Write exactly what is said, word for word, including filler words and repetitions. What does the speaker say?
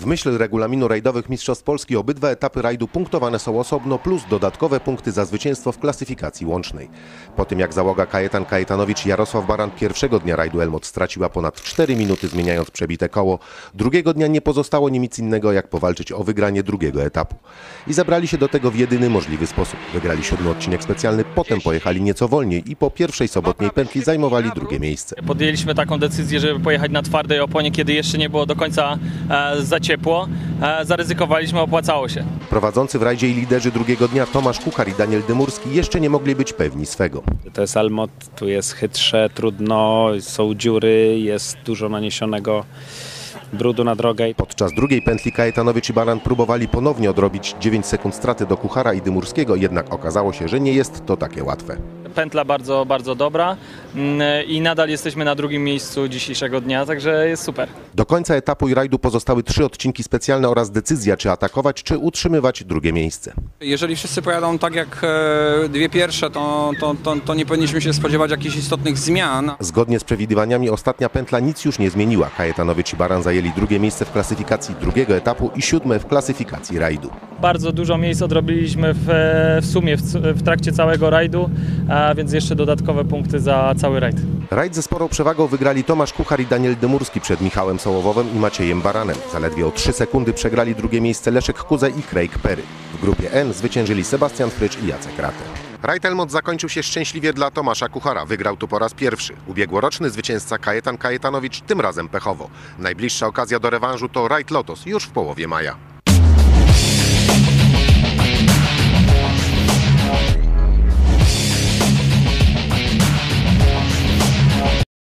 myśl regulaminu rajdowych Mistrzostw Polski obydwa etapy rajdu punktowane są osobno plus dodatkowe punkty za zwycięstwo w klasyfikacji łącznej. Po tym jak załoga Kajetan Kajetanowicz i Jarosław Baran pierwszego dnia rajdu Elmot straciła ponad cztery minuty zmieniając przebite koło, drugiego dnia nie pozostało im nic innego jak powalczyć o wygranie drugiego etapu. I zabrali się do tego w jedyny możliwy sposób. Wygrali siódmy odcinek specjalny, potem pojechali nieco wolniej i po pierwszej sobotniej pętli zajmowali drugie miejsce. Podjęliśmy taką decyzję, żeby pojechać na twardej oponie, kiedy jeszcze nie było do końca e, za ciepło. E, zaryzykowaliśmy, opłacało się. Prowadzący w rajdzie i liderzy drugiego dnia Tomasz Kuchar i Daniel Dymurski jeszcze nie mogli być pewni swego. To jest Elmot, tu jest chytrze, trudno, są dziury, jest dużo naniesionego brudu na drogę. Podczas drugiej pętli Kajetanowicz i Baran próbowali ponownie odrobić dziewięć sekund straty do Kuchara i Dymurskiego, jednak okazało się, że nie jest to takie łatwe. Pętla bardzo, bardzo dobra i nadal jesteśmy na drugim miejscu dzisiejszego dnia, także jest super. Do końca etapu i rajdu pozostały trzy odcinki specjalne oraz decyzja, czy atakować, czy utrzymywać drugie miejsce. Jeżeli wszyscy pojadą tak jak dwie pierwsze, to, to, to, to nie powinniśmy się spodziewać jakichś istotnych zmian. Zgodnie z przewidywaniami ostatnia pętla nic już nie zmieniła. Kajetanowicz i Baran zajęli drugie miejsce w klasyfikacji drugiego etapu i siódme w klasyfikacji rajdu. Bardzo dużo miejsc odrobiliśmy w, w sumie w, w trakcie całego rajdu, a więc jeszcze dodatkowe punkty za cały rajd. Rajd ze sporą przewagą wygrali Tomasz Kuchar i Daniel Dymurski przed Michałem Sołowowem i Maciejem Baranem. Zaledwie o trzy sekundy przegrali drugie miejsce Leszek Kuze i Craig Perry. W grupie N zwyciężyli Sebastian Frycz i Jacek Rater. Rajd Elmot zakończył się szczęśliwie dla Tomasza Kuchara. Wygrał tu po raz pierwszy. Ubiegłoroczny zwycięzca Kajetan Kajetanowicz tym razem pechowo. Najbliższa okazja do rewanżu to Rajd Lotos już w połowie maja.